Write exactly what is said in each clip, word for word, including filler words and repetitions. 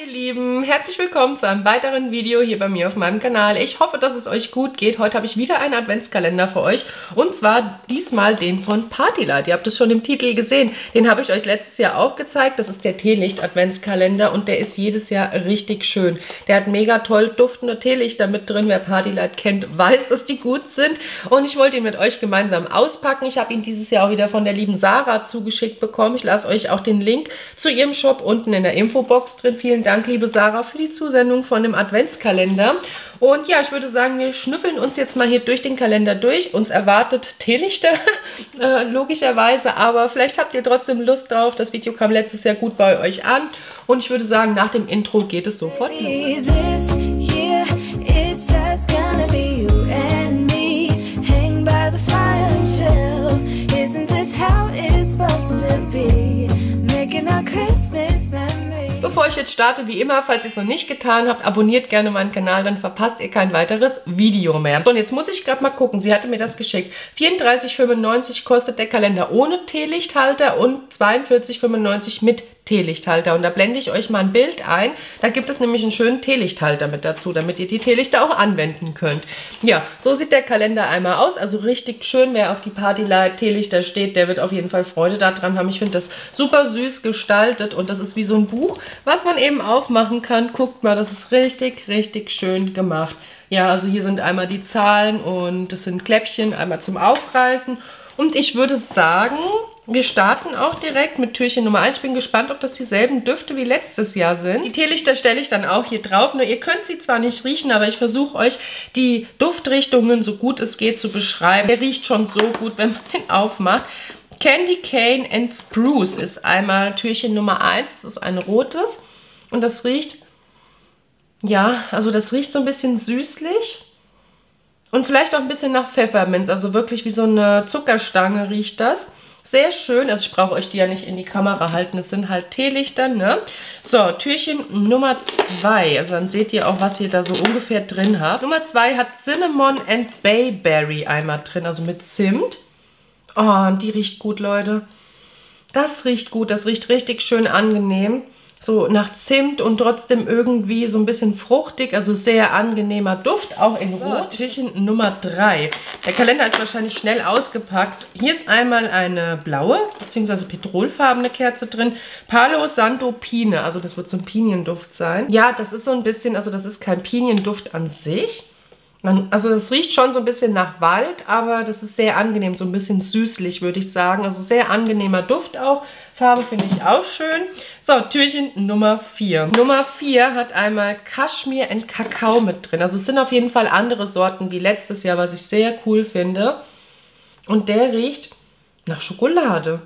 Ihr Lieben, herzlich willkommen zu einem weiteren Video hier bei mir auf meinem Kanal. Ich hoffe, dass es euch gut geht. Heute habe ich wieder einen Adventskalender für euch und zwar diesmal den von Partylight. Ihr habt es schon im Titel gesehen. Den habe ich euch letztes Jahr auch gezeigt. Das ist der Teelicht-Adventskalender und der ist jedes Jahr richtig schön. Der hat mega toll duftende Teelichter mit drin. Wer Partylight kennt, weiß, dass die gut sind und ich wollte ihn mit euch gemeinsam auspacken. Ich habe ihn dieses Jahr auch wieder von der lieben Sarah zugeschickt bekommen. Ich lasse euch auch den Link zu ihrem Shop unten in der Infobox drin. Vielen Dank, liebe Sarah, für die Zusendung von dem Adventskalender. Und ja, ich würde sagen, wir schnüffeln uns jetzt mal hier durch den Kalender durch. Uns erwartet Teelichter, äh, logischerweise, aber vielleicht habt ihr trotzdem Lust drauf. Das Video kam letztes Jahr gut bei euch an. Und ich würde sagen, nach dem Intro geht es sofort los. Bevor ich jetzt starte, wie immer, falls ihr es noch nicht getan habt, abonniert gerne meinen Kanal, dann verpasst ihr kein weiteres Video mehr. So, und jetzt muss ich gerade mal gucken, sie hatte mir das geschickt. vierunddreißig fünfundneunzig kostet der Kalender ohne Teelichthalter und zweiundvierzig fünfundneunzig mit Teelichthalter. Und da blende ich euch mal ein Bild ein. Da gibt es nämlich einen schönen Teelichthalter mit dazu, damit ihr die Teelichter auch anwenden könnt. Ja, so sieht der Kalender einmal aus. Also richtig schön. Wer auf die Partylight Teelichter steht, der wird auf jeden Fall Freude daran haben. Ich finde das super süß gestaltet und das ist wie so ein Buch, was man eben aufmachen kann. Guckt mal, das ist richtig, richtig schön gemacht. Ja, also hier sind einmal die Zahlen und das sind Kläppchen, einmal zum Aufreißen. Und ich würde sagen, wir starten auch direkt mit Türchen Nummer eins. Ich bin gespannt, ob das dieselben Düfte wie letztes Jahr sind. Die Teelichter stelle ich dann auch hier drauf. Nur ihr könnt sie zwar nicht riechen, aber ich versuche euch die Duftrichtungen so gut es geht zu beschreiben. Der riecht schon so gut, wenn man den aufmacht. Candy Cane and Spruce ist einmal Türchen Nummer eins. Das ist ein rotes und das riecht, ja, also das riecht so ein bisschen süßlich und vielleicht auch ein bisschen nach Pfefferminz. Also wirklich wie so eine Zuckerstange riecht das. Sehr schön, also ich brauche euch die ja nicht in die Kamera halten, es sind halt Teelichter, ne? So, Türchen Nummer zwei, also dann seht ihr auch, was ihr da so ungefähr drin habt. Nummer zwei hat Cinnamon and Bayberry einmal drin, also mit Zimt. Oh, und die riecht gut, Leute. Das riecht gut, das riecht richtig schön angenehm. So nach Zimt und trotzdem irgendwie so ein bisschen fruchtig, also sehr angenehmer Duft, auch in Rot. Türchen Nummer drei. Der Kalender ist wahrscheinlich schnell ausgepackt. Hier ist einmal eine blaue bzw. petrolfarbene Kerze drin. Palo Santo Pine, also das wird so ein Pinienduft sein. Ja, das ist so ein bisschen, also das ist kein Pinienduft an sich. Man, also das riecht schon so ein bisschen nach Wald, aber das ist sehr angenehm, so ein bisschen süßlich, würde ich sagen. Also sehr angenehmer Duft auch. Farbe finde ich auch schön. So, Türchen Nummer vier. Nummer vier hat einmal Kaschmir und Kakao mit drin. Also es sind auf jeden Fall andere Sorten wie letztes Jahr, was ich sehr cool finde. Und der riecht nach Schokolade.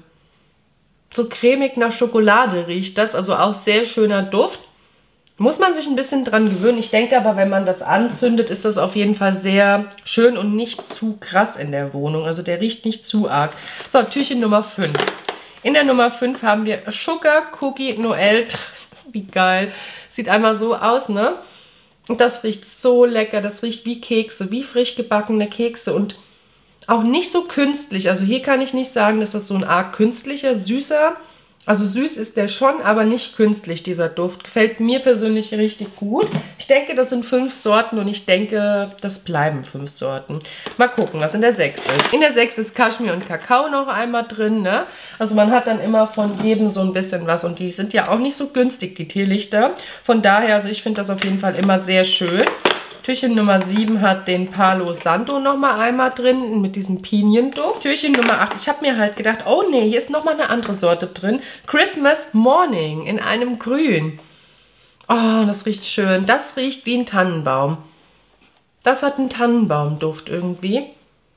So cremig nach Schokolade riecht das, also auch sehr schöner Duft. Muss man sich ein bisschen dran gewöhnen. Ich denke aber, wenn man das anzündet, ist das auf jeden Fall sehr schön und nicht zu krass in der Wohnung. Also der riecht nicht zu arg. So, Türchen Nummer fünf. In der Nummer fünf haben wir Sugar Cookie Noel. Wie geil. Sieht einmal so aus, ne? Und das riecht so lecker. Das riecht wie Kekse, wie frisch gebackene Kekse und auch nicht so künstlich. Also hier kann ich nicht sagen, dass das so ein arg künstlicher, süßer, also süß ist der schon, aber nicht künstlich, dieser Duft. Gefällt mir persönlich richtig gut. Ich denke, das sind fünf Sorten und ich denke, das bleiben fünf Sorten. Mal gucken, was in der sechs ist. In der sechs ist Kaschmir und Kakao noch einmal drin, ne? Also man hat dann immer von jedem so ein bisschen was und die sind ja auch nicht so günstig, die Teelichter. Von daher, also ich finde das auf jeden Fall immer sehr schön. Türchen Nummer sieben hat den Palo Santo nochmal einmal drin mit diesem Pinienduft. Türchen Nummer acht, ich habe mir halt gedacht, oh nee, hier ist nochmal eine andere Sorte drin. Christmas Morning in einem Grün. Oh, das riecht schön. Das riecht wie ein Tannenbaum. Das hat einen Tannenbaumduft irgendwie.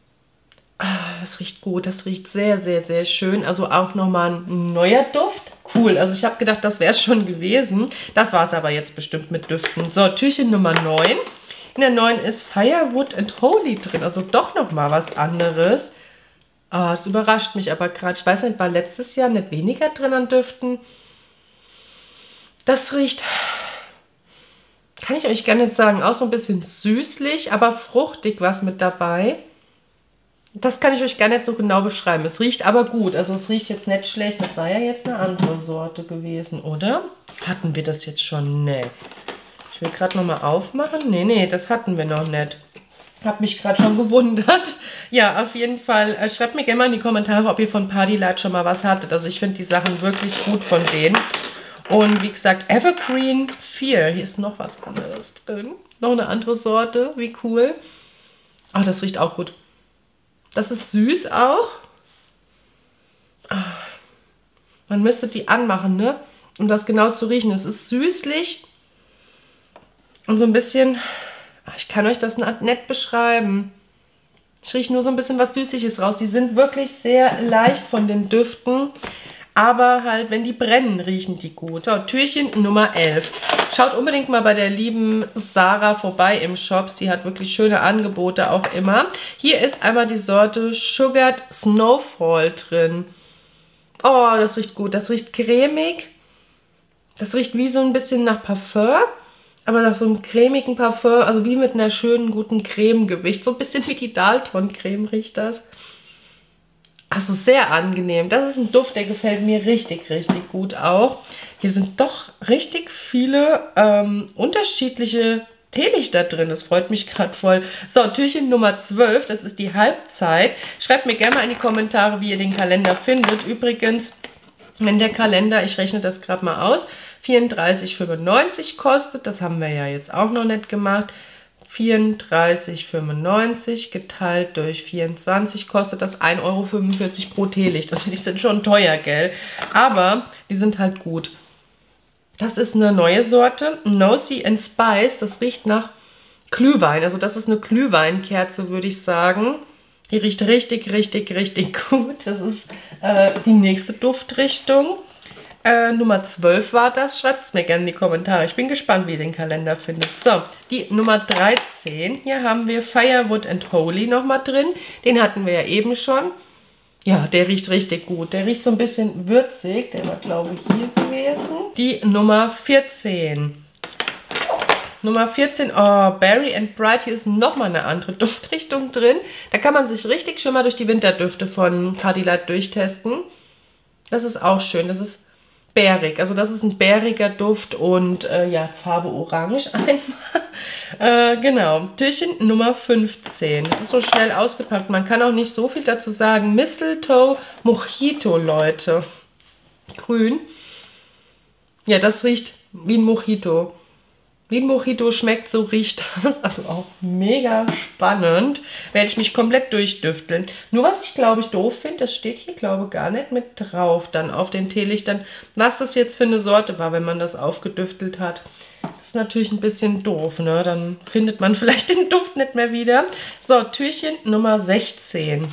Ah, das riecht gut, das riecht sehr, sehr, sehr schön. Also auch nochmal ein neuer Duft. Cool, also ich habe gedacht, das wäre es schon gewesen. Das war es aber jetzt bestimmt mit Düften. So, Türchen Nummer neun. In der neun ist Firewood and Holy drin, also doch nochmal was anderes. Oh, das überrascht mich aber gerade. Ich weiß nicht, war letztes Jahr nicht weniger drin an Düften? Das riecht, kann ich euch gar nicht sagen, auch so ein bisschen süßlich, aber fruchtig was mit dabei. Das kann ich euch gar nicht so genau beschreiben. Es riecht aber gut. Also es riecht jetzt nicht schlecht. Das war ja jetzt eine andere Sorte gewesen, oder? Hatten wir das jetzt schon? Nee. Ich will gerade nochmal aufmachen. Nee, nee, das hatten wir noch nicht. Hab mich gerade schon gewundert. Ja, auf jeden Fall. Äh, schreibt mir gerne mal in die Kommentare, ob ihr von Party Light schon mal was hattet. Also ich finde die Sachen wirklich gut von denen. Und wie gesagt, Evergreen vier. Hier ist noch was anderes drin. Noch eine andere Sorte. Wie cool. Ach, das riecht auch gut. Das ist süß auch. Ach, man müsste die anmachen, ne? Um das genau zu riechen. Es ist süßlich. Und so ein bisschen... Ich kann euch das nett beschreiben. Ich rieche nur so ein bisschen was Süßliches raus. Die sind wirklich sehr leicht von den Düften. Aber halt, wenn die brennen, riechen die gut. So, Türchen Nummer elf. Schaut unbedingt mal bei der lieben Sarah vorbei im Shop. Sie hat wirklich schöne Angebote auch immer. Hier ist einmal die Sorte Sugared Snowfall drin. Oh, das riecht gut. Das riecht cremig. Das riecht wie so ein bisschen nach Parfum. Aber nach so einem cremigen Parfum, also wie mit einer schönen, guten Cremegewicht. So ein bisschen wie die Dalton-Creme riecht das. Also sehr angenehm. Das ist ein Duft, der gefällt mir richtig, richtig gut auch. Hier sind doch richtig viele ähm, unterschiedliche Teelichter drin. Das freut mich gerade voll. So, Türchen Nummer zwölf, das ist die Halbzeit. Schreibt mir gerne mal in die Kommentare, wie ihr den Kalender findet. Übrigens... Wenn der Kalender, ich rechne das gerade mal aus, vierunddreißig fünfundneunzig kostet, das haben wir ja jetzt auch noch nicht gemacht, vierunddreißig fünfundneunzig geteilt durch vierundzwanzig kostet das ein Euro fünfundvierzig pro Teelicht. Also die sind schon teuer, gell? Aber die sind halt gut. Das ist eine neue Sorte, Nosy and Spice, das riecht nach Glühwein. Also das ist eine Glühweinkerze, würde ich sagen. Die riecht richtig, richtig, richtig gut. Das ist äh, die nächste Duftrichtung. Äh, Nummer zwölf war das. Schreibt es mir gerne in die Kommentare. Ich bin gespannt, wie ihr den Kalender findet. So, die Nummer dreizehn. Hier haben wir Firewood and Holy nochmal drin. Den hatten wir ja eben schon. Ja, der riecht richtig gut. Der riecht so ein bisschen würzig. Der war, glaube ich, hier gewesen. Die Nummer vierzehn. Nummer vierzehn, oh, Berry and Bright, hier ist nochmal eine andere Duftrichtung drin. Da kann man sich richtig schon mal durch die Winterdüfte von Party Light durchtesten. Das ist auch schön, das ist bärig, also das ist ein bäriger Duft und äh, ja, Farbe Orange einmal. äh, genau, Türchen Nummer fünfzehn, das ist so schnell ausgepackt, man kann auch nicht so viel dazu sagen. Mistletoe Mojito, Leute. Grün. Ja, das riecht wie ein Mojito. Wie ein Mojito schmeckt, so riecht das. Also auch mega spannend. Werde ich mich komplett durchdüfteln. Nur was ich, glaube ich, doof finde, das steht hier, glaube ich, gar nicht mit drauf. Dann auf den Teelichtern, was das jetzt für eine Sorte war, wenn man das aufgedüftelt hat. Das ist natürlich ein bisschen doof, ne? Dann findet man vielleicht den Duft nicht mehr wieder. So, Türchen Nummer sechzehn.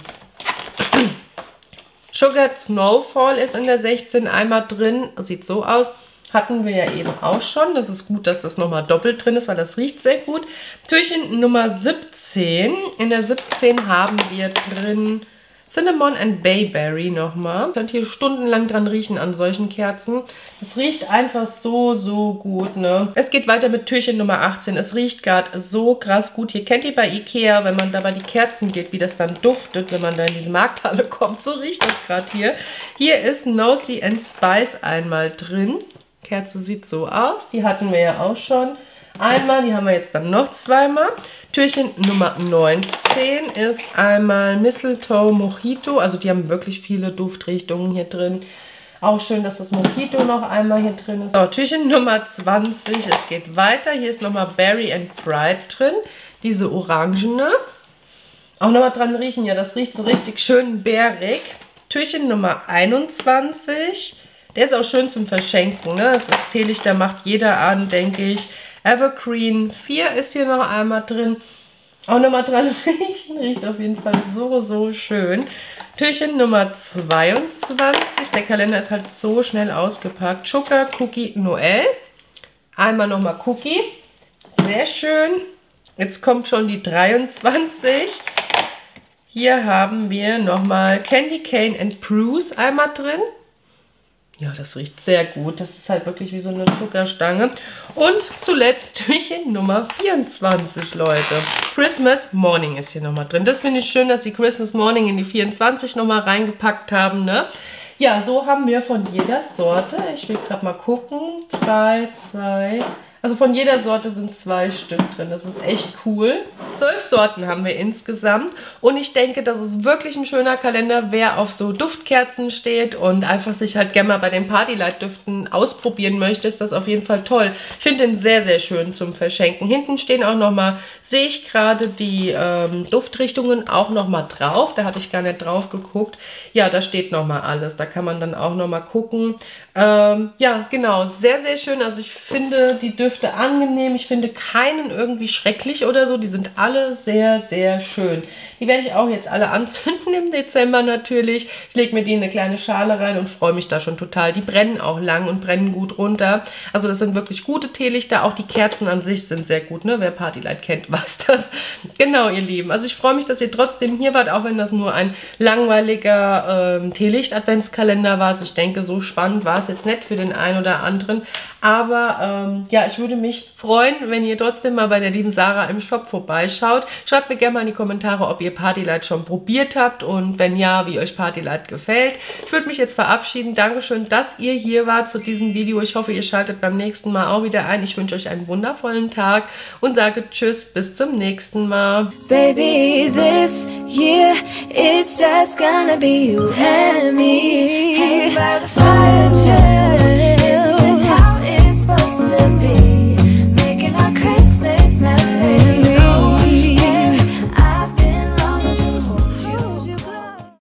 Sugared Snowfall ist in der sechzehn einmal drin. Sieht so aus. Hatten wir ja eben auch schon. Das ist gut, dass das nochmal doppelt drin ist, weil das riecht sehr gut. Türchen Nummer siebzehn. In der siebzehn haben wir drin Cinnamon and Bayberry nochmal. Könnt hier stundenlang dran riechen an solchen Kerzen. Es riecht einfach so, so gut, ne? Es geht weiter mit Türchen Nummer achtzehn. Es riecht gerade so krass gut. Hier kennt ihr bei Ikea, wenn man da bei die Kerzen geht, wie das dann duftet, wenn man da in diese Markthalle kommt. So riecht das gerade hier. Hier ist Nosy and Spice einmal drin. Kerze sieht so aus. Die hatten wir ja auch schon einmal. Die haben wir jetzt dann noch zweimal. Türchen Nummer neunzehn ist einmal Mistletoe Mojito. Also die haben wirklich viele Duftrichtungen hier drin. Auch schön, dass das Mojito noch einmal hier drin ist. So, Türchen Nummer zwanzig. Es geht weiter. Hier ist nochmal Berry and Bright drin. Diese orangene. Auch nochmal dran riechen. Ja, das riecht so richtig schön bärig. Türchen Nummer einundzwanzig. Der ist auch schön zum Verschenken, ne? Das ist Teelichter, macht jeder an, denke ich. Evergreen vier ist hier noch einmal drin. Auch nochmal dran riechen. Riecht auf jeden Fall so, so schön. Türchen Nummer zweiundzwanzig. Der Kalender ist halt so schnell ausgepackt. Sugar Cookie Noel. Einmal nochmal Cookie. Sehr schön. Jetzt kommt schon die dreiundzwanzig. Hier haben wir nochmal Candy Cane and Bruce einmal drin. Ja, das riecht sehr gut. Das ist halt wirklich wie so eine Zuckerstange. Und zuletzt Türchen Nummer vierundzwanzig, Leute. Christmas Morning ist hier nochmal drin. Das finde ich schön, dass sie Christmas Morning in die vierundzwanzig nochmal reingepackt haben, ne? Ja, so haben wir von jeder Sorte, ich will gerade mal gucken, zwei, zwei... Also von jeder Sorte sind zwei Stück drin. Das ist echt cool. Zwölf Sorten haben wir insgesamt. Und ich denke, das ist wirklich ein schöner Kalender, wer auf so Duftkerzen steht und einfach sich halt gerne mal bei den Partylight-Düften ausprobieren möchte, ist das auf jeden Fall toll. Ich finde den sehr, sehr schön zum Verschenken. Hinten stehen auch nochmal, sehe ich gerade die ähm, Duftrichtungen auch nochmal drauf. Da hatte ich gar nicht drauf geguckt. Ja, da steht nochmal alles. Da kann man dann auch nochmal gucken. Ähm, ja, genau. Sehr, sehr schön. Also ich finde die Düfte angenehm. Ich finde keinen irgendwie schrecklich oder so. Die sind alle sehr, sehr schön. Die werde ich auch jetzt alle anzünden im Dezember natürlich. Ich lege mir die in eine kleine Schale rein und freue mich da schon total. Die brennen auch lang und brennen gut runter. Also das sind wirklich gute Teelichter. Auch die Kerzen an sich sind sehr gut, ne? Wer Partylight kennt, weiß das. Genau, ihr Lieben. Also ich freue mich, dass ihr trotzdem hier wart, auch wenn das nur ein langweiliger ähm, Teelicht-Adventskalender war. Also ich denke, so spannend war es jetzt nicht für den einen oder anderen. Aber ähm, ja, ich würde mich freuen, wenn ihr trotzdem mal bei der lieben Sarah im Shop vorbeischaut. Schreibt mir gerne mal in die Kommentare, ob ihr Partylight schon probiert habt und wenn ja, wie euch Partylight gefällt. Ich würde mich jetzt verabschieden. Dankeschön, dass ihr hier wart zu diesem Video. Ich hoffe, ihr schaltet beim nächsten Mal auch wieder ein. Ich wünsche euch einen wundervollen Tag und sage Tschüss, bis zum nächsten Mal. Baby, this year it's just gonna be you and me. Hey, by the fire.